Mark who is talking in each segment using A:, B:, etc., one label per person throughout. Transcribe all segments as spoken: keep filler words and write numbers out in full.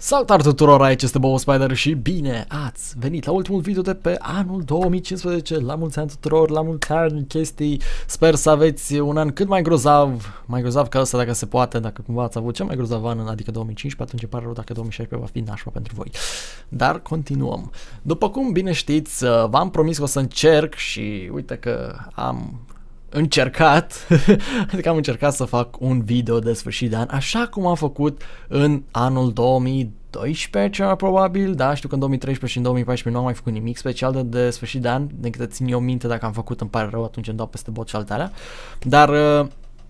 A: Salutare tuturor, aici este Bobo Spider și bine ați venit la ultimul video de pe anul două mii cincisprezece. La mulți ani tuturor, la mulți ani, chestii. Sper să aveți un an cât mai grozav, mai grozav ca ăsta dacă se poate, dacă cumva ați avut cel mai grozav an, adică două mii cincisprezece, atunci îmi pare rău dacă două mii șaisprezece va fi nașpa pentru voi. Dar continuăm. După cum bine știți, v-am promis că o să încerc și uite că am încercat, adică am încercat să fac un video de sfârșit de an, așa cum am făcut în anul două mii doisprezece, cel mai probabil, da, știu că în două mii treisprezece și în două mii paisprezece nu am mai făcut nimic special de, de sfârșit de an, de câte țin eu minte, dacă am făcut îmi pare rău, atunci îmi dau peste bot și altele alea, dar, uh,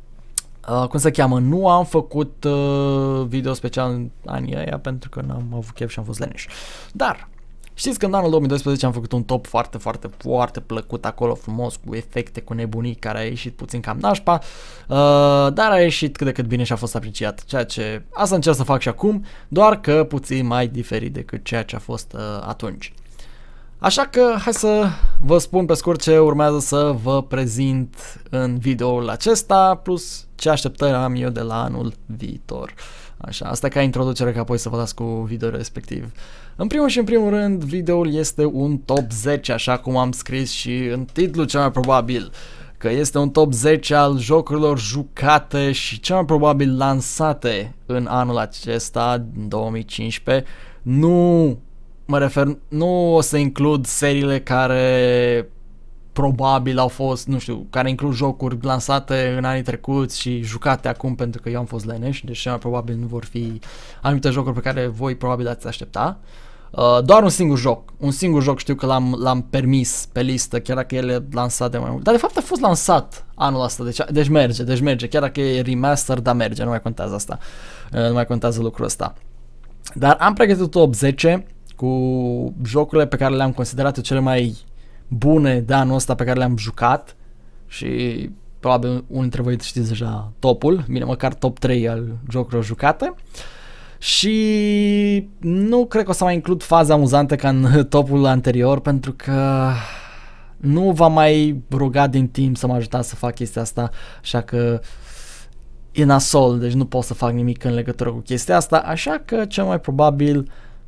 A: uh, cum se cheamă, nu am făcut uh, video special în anii ăia pentru că n-am avut chef și am fost leneș, dar știți că în anul două mii doisprezece am făcut un top foarte, foarte, foarte plăcut acolo, frumos, cu efecte, cu nebunii, care a ieșit puțin cam nașpa, uh, dar a ieșit cât de cât bine și a fost apreciat, ceea ce asta încerc să fac și acum, doar că puțin mai diferit decât ceea ce a fost uh, atunci. Așa că hai să vă spun pe scurt ce urmează să vă prezint în videoul acesta, plus ce așteptări am eu de la anul viitor. Așa, asta ca introducere, ca apoi să vă dați cu video respectiv. În primul și în primul rând, videoul este un top zece, așa cum am scris și în titlu cel mai probabil, că este un top zece al jocurilor jucate și cel mai probabil lansate în anul acesta, în două mii cincisprezece. Nu mă refer, nu o să includ seriile care probabil au fost, nu știu, care includ jocuri lansate în anii trecuți și jucate acum pentru că eu am fost leneș, deci cel mai probabil nu vor fi anumite jocuri pe care voi probabil ați aștepta. Uh, doar un singur joc, un singur joc știu că l-am l-am permis pe listă, chiar dacă el e lansat de mai mult, dar de fapt a fost lansat anul ăsta, deci, deci merge, deci merge, chiar dacă e remaster, dar merge, nu mai contează asta, uh, nu mai contează lucrul ăsta. Dar am pregătit top zece cu jocurile pe care le-am considerat cele mai bune de anul ăsta pe care le-am jucat și probabil unul dintre voi știți deja topul, bine, măcar top trei al jocurilor jucate. Și nu cred că o să mai includ faze amuzante ca în topul anterior, pentru că nu v-am mai rugat din timp să mă ajutați să fac chestia asta, așa că e nasol, deci nu pot să fac nimic în legătură cu chestia asta, așa că cel mai probabil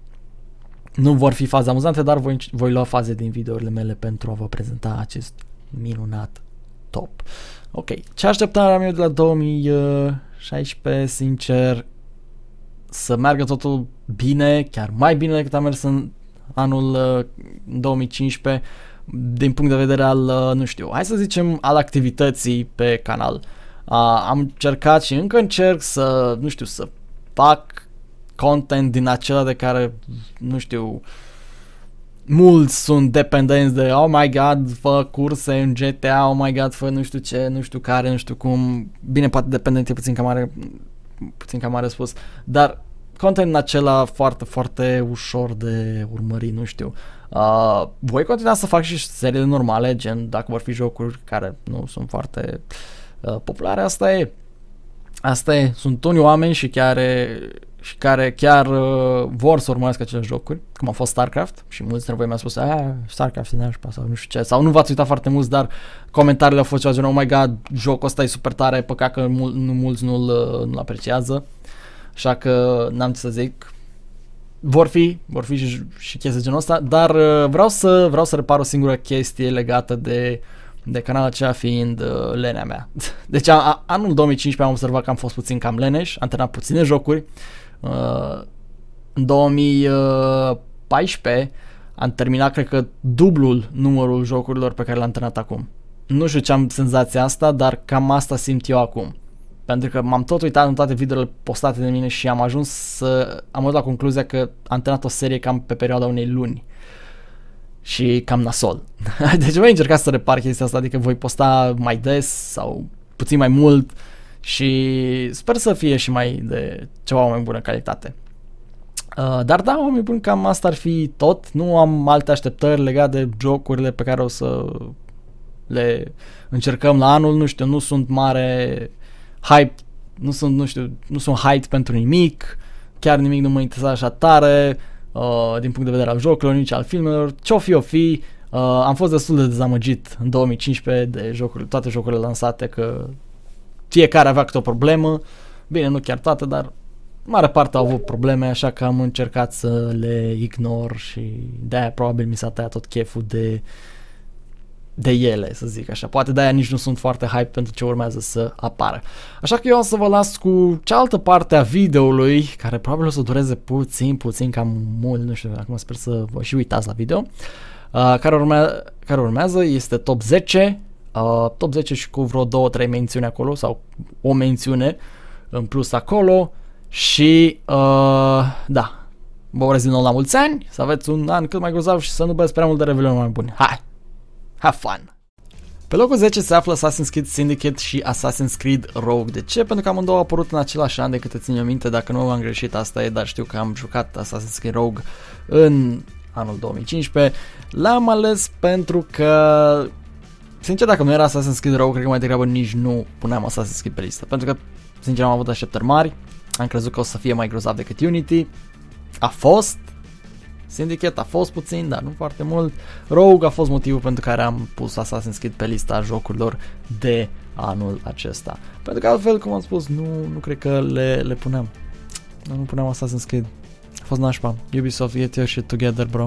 A: nu vor fi faze amuzante, dar voi, voi lua faze din videourile mele pentru a vă prezenta acest minunat top. Ok, ce așteptam am eu de la două mii șaisprezece, sincer, să meargă totul bine, chiar mai bine decât a mers în anul două mii cincisprezece, din punct de vedere al, nu știu, hai să zicem, al activității pe canal. Am încercat și încă încerc să, nu știu, să fac content din acela de care, nu știu, mulți sunt dependenți de oh my god, fă curse în G T A, oh my god, fă nu știu ce, nu știu care, nu știu cum, bine, poate dependent e puțin cam mare, puțin cam mare spus, dar content în acela foarte, foarte ușor de urmărit, nu știu. Uh, voi continua să fac și seriile normale, gen dacă vor fi jocuri care nu sunt foarte uh, populare, asta e. Asta e, sunt unii oameni și chiar și care chiar uh, vor să urmărească acele jocuri, cum a fost StarCraft și mulți dintre voi mi-au spus aaa, StarCraft e nașpa sau nu știu ce, sau nu v-ați uitat foarte mulți, dar comentariile au fost ceva gen, oh my god, jocul ăsta e super tare, păcat că mul nu, mulți nu-l nu apreciază, așa că n-am ce să zic, vor fi, vor fi și, și chestii genul ăsta, dar uh, vreau să vreau să repar o singură chestie legată de de canalul acela fiind uh, lenea mea. Deci a, a, anul două mii cincisprezece am observat că am fost puțin cam leneș, am terminat puține jocuri. Uh, în două mii paisprezece am terminat, cred că, dublul numărul jocurilor pe care le-am terminat acum. Nu știu ce am senzația asta, dar cam asta simt eu acum. Pentru că m-am tot uitat în toate videourile postate de mine și am ajuns să am ajuns la concluzia că am terminat o serie cam pe perioada unei luni. Și cam nasol. Deci voi încerca să repar chestia asta, adică voi posta mai des sau puțin mai mult și sper să fie și mai de ceva mai bună calitate. Uh, dar da, oameni buni, cam asta ar fi tot. Nu am alte așteptări legate de jocurile pe care o să le încercăm la anul, nu știu, nu sunt mare hype, nu sunt, nu știu, nu sunt hype pentru nimic, chiar nimic nu mă interesează așa tare. Uh, din punct de vedere al jocurilor, nici al filmelor, ce-o fi, o fi, uh, am fost destul de dezamăgit în două mii cincisprezece de jocuri, toate jocurile lansate, că fiecare avea câte o problemă, bine, nu chiar toate, dar mare parte au avut probleme, așa că am încercat să le ignor și de-aia probabil mi s-a tăiat tot cheful de de ele, să zic așa. Poate de-aia nici nu sunt foarte hype pentru ce urmează să apară. Așa că eu o să vă las cu cealaltă parte a videoului, care probabil o să dureze puțin, puțin, cam mult, nu știu, acum sper să vă și uitați la video. Uh, care, urmea, care urmează este top zece, uh, top zece și cu vreo două trei mențiuni acolo, sau o mențiune în plus acolo și uh, da, vă urez din nou la mulți ani, să aveți un an cât mai grozav și să nu băieți prea mult de revelion mai buni. Hai! Have fun! Pe locul zece se află Assassin's Creed Syndicate și Assassin's Creed Rogue. De ce? Pentru că amândouă au apărut în același an, de câte țin eu minte, dacă nu am greșit asta e, dar știu că am jucat Assassin's Creed Rogue în anul două mii cincisprezece. L-am ales pentru că, sincer, dacă nu era Assassin's Creed Rogue, cred că mai degrabă nici nu puneam Assassin's Creed pe listă. Pentru că, sincer, am avut așteptări mari, am crezut că o să fie mai grozav decât Unity. A fost. Syndicate a fost puțin, dar nu foarte mult. Rogue a fost motivul pentru care am pus Assassin's Creed pe lista jocurilor de anul acesta. Pentru că altfel, cum am spus, nu, nu cred că le, le puneam. Nu, nu puneam Assassin's Creed. A fost nașpa. Ubisoft, get your shit together, bro.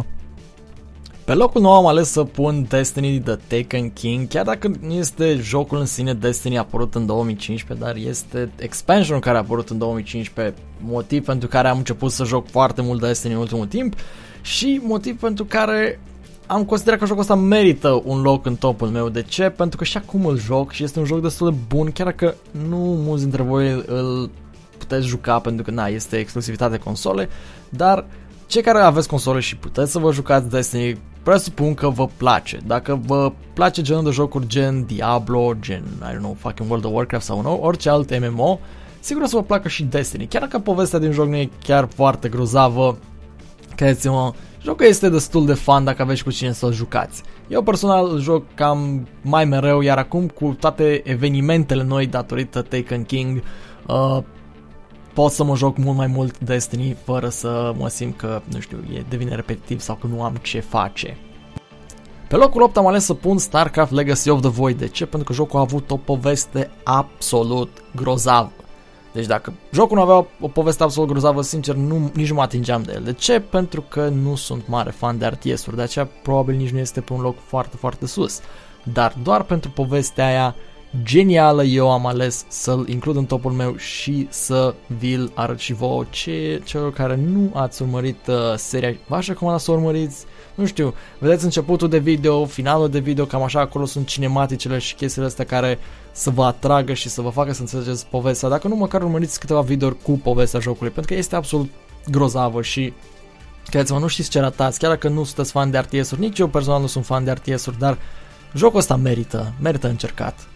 A: Pe locul nou am ales să pun Destiny The Taken King, chiar dacă nu este jocul în sine. Destiny a apărut în două mii cincisprezece, dar este expansionul care a apărut în două mii cincisprezece, motiv pentru care am început să joc foarte mult Destiny în ultimul timp și motiv pentru care am considerat că jocul ăsta merită un loc în topul meu. De ce? Pentru că și acum îl joc și este un joc destul de bun, chiar dacă nu mulți dintre voi îl puteți juca pentru că na, este exclusivitate console, dar cei care aveți console și puteți să vă jucați Destiny, presupun că vă place. Dacă vă place genul de jocuri gen Diablo, gen, I don't know, fucking World of Warcraft sau no, orice alt M M O, sigur o să vă placă și Destiny. Chiar dacă povestea din joc nu e chiar foarte grozavă, credeți-mă, jocul este destul de fun dacă aveți cu cine să-l jucați. Eu personal îl joc cam mai mereu, iar acum cu toate evenimentele noi datorită Taken King, uh, pot să mă joc mult mai mult Destiny fără să mă simt că, nu știu, e devine repetitiv sau că nu am ce face. Pe locul opt am ales să pun StarCraft Legacy of the Void. De ce? Pentru că jocul a avut o poveste absolut grozavă. Deci dacă jocul nu avea o poveste absolut grozavă, sincer, nu, nici nu mă atingeam de el. De ce? Pentru că nu sunt mare fan de R T S-uri, de aceea probabil nici nu este pe un loc foarte, foarte sus. Dar doar pentru povestea aia genială eu am ales să-l includ în topul meu și să vi-l arăt și vouă. Ce, celor care nu ați urmărit uh, seria, v-aș recomanda să o urmăriți. Nu știu, vedeți începutul de video, finalul de video, cam așa, acolo sunt cinematicele și chestiile astea care să vă atragă și să vă facă să înțelegeți povestea. Dacă nu, măcar urmăriți câteva videouri cu povestea jocului, pentru că este absolut grozavă și credeți-mă, nu știți ce ratați, chiar dacă nu sunteți fan de R T S-uri, nici eu personal nu sunt fan de R T S-uri, dar jocul ăsta merită, merită încercat.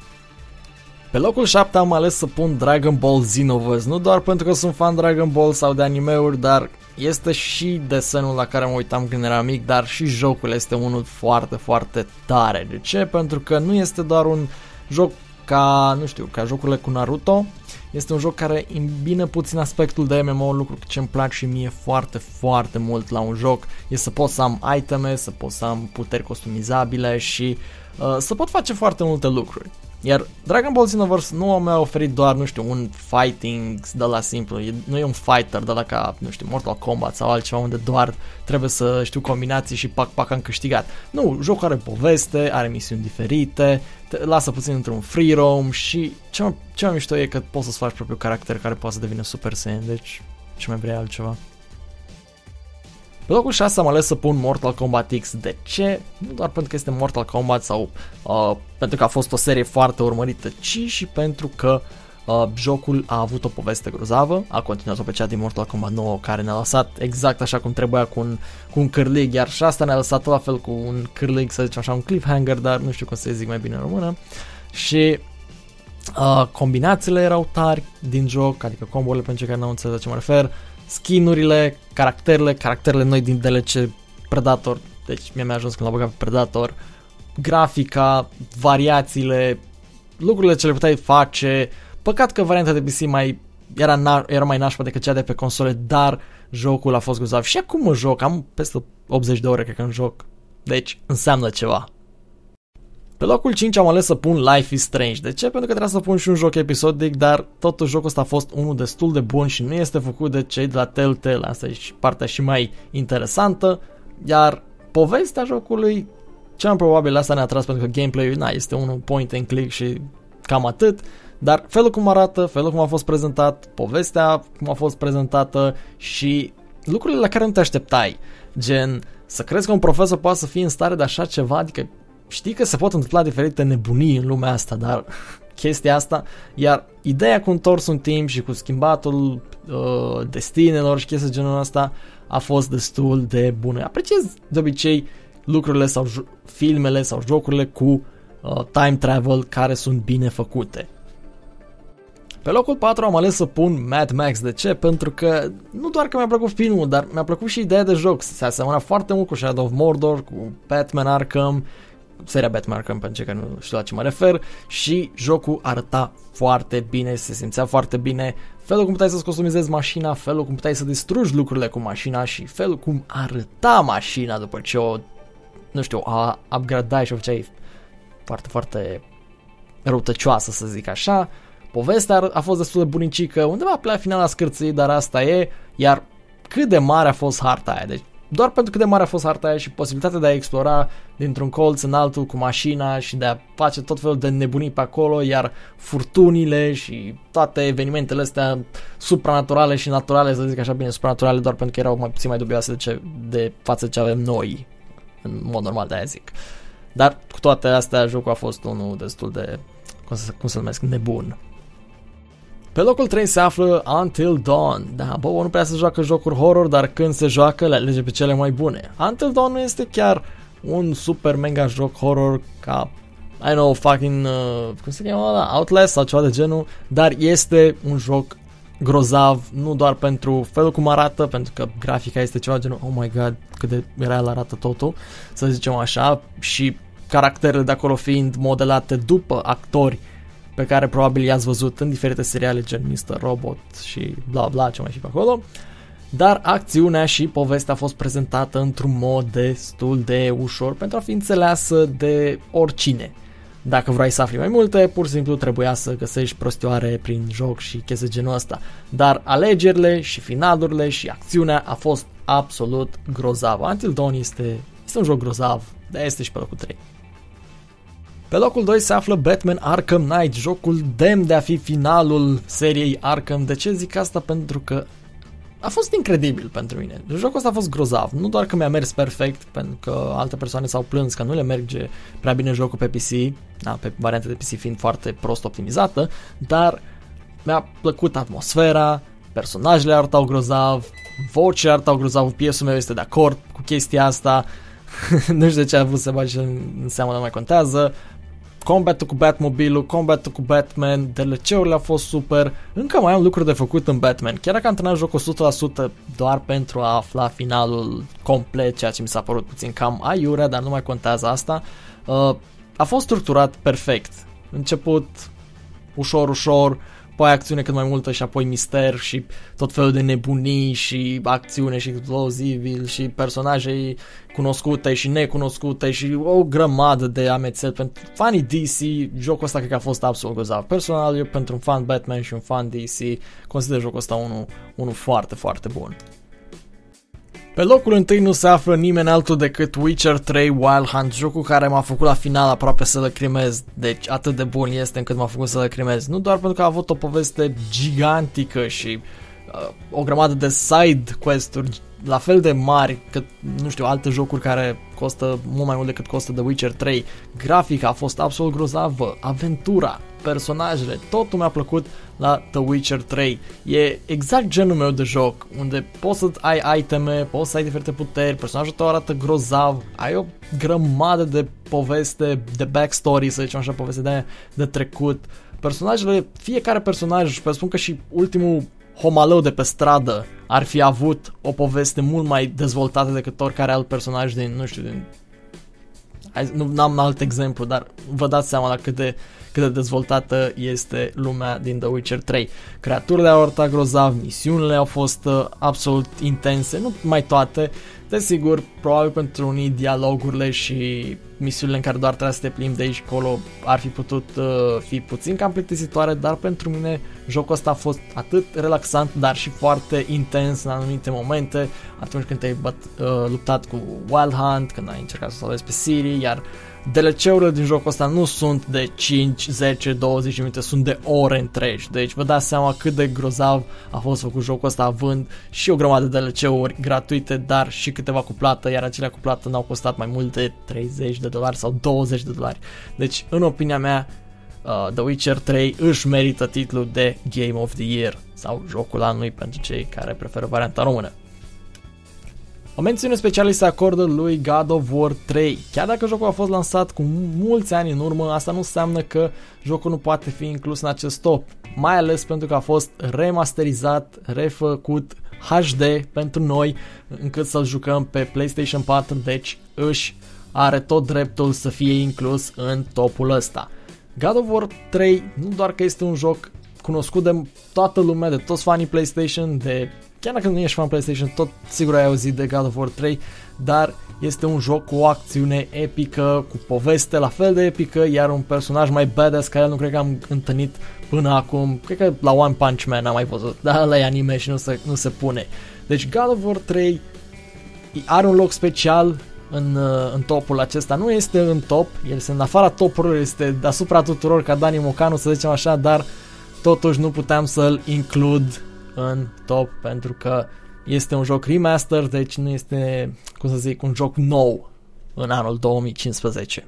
A: Pe locul șapte am ales să pun Dragon Ball Xenoverse, nu doar pentru că sunt fan Dragon Ball sau de anime-uri, dar este și desenul la care mă uitam când eram mic, dar și jocul este unul foarte, foarte tare. De ce? Pentru că nu este doar un joc ca, nu știu, ca jocurile cu Naruto, este un joc care îmbină puțin aspectul de M M O, lucru ce îmi place și mie foarte, foarte mult la un joc, e să pot să am iteme, să pot să am puteri customizabile și uh, să pot face foarte multe lucruri. Iar Dragon Ball Xenoverse nu mi-a oferit doar, nu știu, un fighting de la simplu, e, nu e un fighter de la ca, nu știu, Mortal Kombat sau altceva unde doar trebuie să știu combinații și pac, pac, am câștigat. Nu, jocul are poveste, are misiuni diferite, te lasă puțin într-un free roam și ce mai, ce mai mișto e că poți să-ți faci propriul caracter care poate să devină Super Saiyan, deci ce mai vrei altceva. Pe locul șase am ales să pun Mortal Kombat X. De ce? Nu doar pentru că este Mortal Kombat sau uh, pentru că a fost o serie foarte urmărită, ci și pentru că uh, jocul a avut o poveste grozavă, a continuat-o pe cea din Mortal Kombat nouă, care ne-a lăsat exact așa cum trebuia cu un, cu un cârlig, iar și asta ne-a lăsat la fel cu un cârlig, să zicem așa, un cliffhanger, dar nu știu cum să zic mai bine în română. Și uh, combinațiile erau tari din joc, adică combo-urile pentru cei care nu au înțeles la ce mă refer, skinurile, caracterele, caracterele noi din D L C Predator, deci mie mi-a ajuns când l-a băgat pe Predator, grafica, variațiile, lucrurile ce le puteai face. Păcat că varianta de P C mai era, na- era mai nașpa decât cea de pe console, dar jocul a fost grozav. Și acum mă joc, am peste optzeci de ore cred că în joc, deci înseamnă ceva. Pe locul cinci am ales să pun Life is Strange. De ce? Pentru că trebuia să pun și un joc episodic, dar totuși jocul ăsta a fost unul destul de bun și nu este făcut de cei de la Telltale. Asta e și partea și mai interesantă. Iar povestea jocului, cel mai probabil asta ne-a atras pentru că gameplay-ul na, este unul point and click și cam atât. Dar felul cum arată, felul cum a fost prezentat, povestea cum a fost prezentată și lucrurile la care nu te așteptai. Gen, să crezi că un profesor poate să fie în stare de așa ceva, adică știi că se pot întâmpla diferite nebunii în lumea asta, dar chestia asta, iar ideea cu întors un timp și cu schimbatul uh, destinelor și chestia genul ăsta a fost destul de bună. Apreciez de obicei lucrurile sau filmele sau jocurile cu uh, time travel care sunt bine făcute. Pe locul patru am ales să pun Mad Max. De ce? Pentru că nu doar că mi-a plăcut filmul, dar mi-a plăcut și ideea de joc. Se asemăna foarte mult cu Shadow of Mordor, cu Batman Arkham, seria Batman Arkham pentru cei care nu știu la ce mă refer, și jocul arăta foarte bine, se simțea foarte bine, felul cum puteai să-ți customizezi mașina, felul cum puteai să distrugi lucrurile cu mașina și felul cum arăta mașina după ce o, nu știu, a upgradai și o făceai foarte, foarte răutăcioasă, să zic așa. Povestea a fost destul de bunicică, undeva pe la final a scârțit, dar asta e, iar cât de mare a fost harta aia, deci doar pentru cât de mare a fost harta aia și posibilitatea de a explora dintr-un colț în altul cu mașina și de a face tot felul de nebunii pe acolo, iar furtunile și toate evenimentele astea supranaturale și naturale, să zic așa, bine, supranaturale doar pentru că erau mai puțin mai dubioase de, ce, de față de ce avem noi, în mod normal, de aia zic. Dar cu toate astea, jocul a fost unul destul de, cum să, cum să numesc, nebun. Pe locul trei se află Until Dawn. Da, bă, nu prea se joacă jocuri horror, dar când se joacă le alege pe cele mai bune. Until Dawn nu este chiar un super mega joc horror ca, I know, fucking, uh, cum se cheamă ăla? Outlast sau ceva de genul, dar este un joc grozav, nu doar pentru felul cum arată, pentru că grafica este ceva genul, oh my god, cât de real arată totul, să zicem așa, și caracterele de acolo fiind modelate după actori pe care probabil i-ați văzut în diferite seriale gen mister Robot și bla bla ce mai și pe acolo, dar acțiunea și povestea a fost prezentată într-un mod destul de ușor pentru a fi înțeleasă de oricine. Dacă vrei să afli mai multe, pur și simplu trebuia să găsești prostioare prin joc și chestii genul ăsta, dar alegerile și finalurile și acțiunea a fost absolut grozavă. Until Dawn este, este un joc grozav, de este și pe locul trei. Pe locul doi se află Batman Arkham Knight, jocul demn de a fi finalul seriei Arkham. De ce zic asta? Pentru că a fost incredibil pentru mine. Jocul ăsta a fost grozav. Nu doar că mi-a mers perfect, pentru că alte persoane s-au plâns că nu le merge prea bine jocul pe P C, da, pe varianta de P C fiind foarte prost optimizată, dar mi-a plăcut atmosfera, personajele arătau grozav, vocile arătau grozav, P S-ul meu este de acord cu chestia asta. Nu știu de ce a vrut să bagi în seamă, nu mai contează. Combatul cu Batmobile-ul, combatul cu Batman, D L C-urile au fost super. Încă mai am lucruri de făcut în Batman. Chiar dacă am antrenat jocul o sută la sută doar pentru a afla finalul complet, ceea ce mi s-a părut puțin cam aiurea, dar nu mai contează asta. Uh, a fost structurat perfect. Început ușor, ușor, apoi acțiune cât mai multă și apoi mister și tot felul de nebunii și acțiune și explozivil și personaje cunoscute și necunoscute și o grămadă de amețeli. Pentru fanii D C, jocul ăsta cred că a fost absolut grozav. Personal, eu pentru un fan Batman și un fan D C consider jocul ăsta unul, unul foarte, foarte bun. Pe locul întâi nu se află nimeni altul decât Witcher trei Wild Hunt, jocul care m-a făcut la final aproape să lăcrimez, deci atât de bun este încât m-a făcut să lăcrimez, nu doar pentru că a avut o poveste gigantică și uh, o grămadă de side quest-uri la fel de mari cât, nu știu, alte jocuri care costă mult mai mult decât costă The Witcher trei, grafica a fost absolut grozavă, aventura, personajele, totul mi-a plăcut la The Witcher trei. E exact genul meu de joc, unde poți să ai iteme, poți să ai diferite puteri, personajul tău arată grozav, ai o grămadă de poveste, de backstory, să zicem așa, poveste de, de trecut. Personajele, fiecare personaj, și presupun că și ultimul homalău de pe stradă ar fi avut o poveste mult mai dezvoltată decât oricare alt personaj din, nu știu, din... nu am alt exemplu, dar vă dați seama la cât de, cât de dezvoltată este lumea din The Witcher trei. Creaturile au arătat grozav, misiunile au fost uh, absolut intense, nu mai toate, Desigur, probabil pentru unii dialogurile și misiunile în care doar trebuie să te plimbi de aici colo ar fi putut uh, fi puțin cam plictisitoare, dar pentru mine jocul ăsta a fost atât relaxant, dar și foarte intens în anumite momente, atunci când te-ai uh, luptat cu Wild Hunt, când ai încercat să salvezi pe Ciri, iar D L C-urile din jocul ăsta nu sunt de cinci, zece, douăzeci de minute, sunt de ore întregi. Deci vă dați seama cât de grozav a fost făcut jocul ăsta, având și o grămadă de D L C-uri gratuite, dar și câteva cu plată, iar acelea cu plată n-au costat mai mult de treizeci de dolari sau douăzeci de dolari. Deci, în opinia mea, uh, The Witcher trei își merită titlul de Game of the Year sau jocul anului pentru cei care preferă varianta română. O mențiune specială se acordă lui God of War trei. Chiar dacă jocul a fost lansat cu mulți ani în urmă, asta nu înseamnă că jocul nu poate fi inclus în acest top. Mai ales pentru că a fost remasterizat, refăcut H D pentru noi, încât să-l jucăm pe PlayStation patru, deci își are tot dreptul să fie inclus în topul ăsta. God of War trei nu doar că este un joc cunoscut de toată lumea, de toți fanii PlayStation, de chiar dacă nu ești fan PlayStation, tot sigur ai auzit de God of War trei, dar este un joc cu o acțiune epică, cu poveste la fel de epică, iar un personaj mai badass ca el nu cred că am întâlnit până acum, cred că la One Punch Man am mai văzut, dar ăla e anime și nu se, nu se pune. Deci God of War trei are un loc special în, în topul acesta, nu este în top, el este în afara topurilor, este deasupra tuturor ca Dani Mocanu, să zicem așa, dar totuși nu puteam să-l includ în top pentru că este un joc remaster, deci nu este, cum să zic, un joc nou în anul două mii cincisprezece.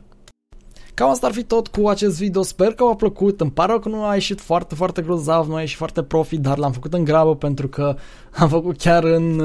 A: Cam asta ar fi tot cu acest video, sper că v-a plăcut, îmi pare că nu a ieșit foarte, foarte grozav, nu a ieșit foarte profi, dar l-am făcut în grabă pentru că am făcut chiar în,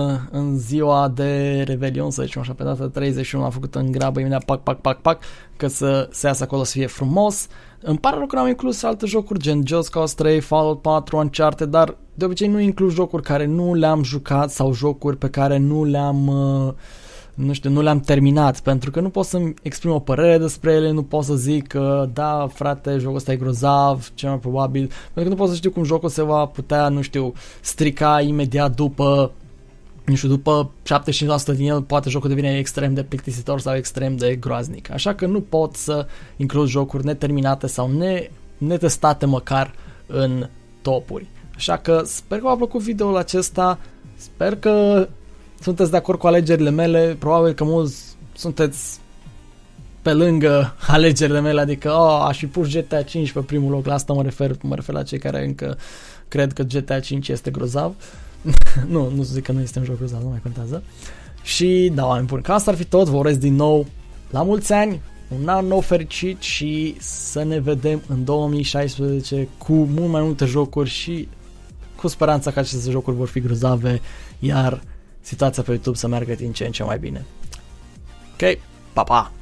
A: în ziua de Revelion, să zicem așa, pe data treizeci și unu am făcut în grabă, imediat pac, pac, pac, pac, că să se iasă acolo să fie frumos. Îmi pare rău că n-am inclus alte jocuri gen Just Cause trei, Fallout patru, Uncharted, dar de obicei nu inclus jocuri care nu le-am jucat sau jocuri pe care nu le-am... Uh, nu știu, nu le-am terminat, pentru că nu pot să-mi exprim o părere despre ele, nu pot să zic că da, frate, jocul ăsta e grozav, cel mai probabil, pentru că nu pot să știu cum jocul se va putea, nu știu, strica imediat după, nu știu, după șaptezeci și cinci la sută din el, poate jocul devine extrem de plictisitor sau extrem de groaznic. Așa că nu pot să includ jocuri neterminate sau ne, netestate măcar în topuri. Așa că sper că v-a plăcut videoul acesta, sper că sunteți de acord cu alegerile mele, probabil că mulți sunteți pe lângă alegerile mele, adică oh, aș fi pus G T A cinci pe primul loc, la asta mă refer, mă refer la cei care încă cred că G T A cinci este grozav. nu, nu zic că nu este un joc grozav, nu mai contează. Și da, oameni buni, că asta ar fi tot, vă urez din nou la mulți ani, un an nou fericit și să ne vedem în două mii șaisprezece cu mult mai multe jocuri și cu speranța că aceste jocuri vor fi grozave, iar situația pe YouTube să meargă din ce în ce mai bine. Ok, pa, pa!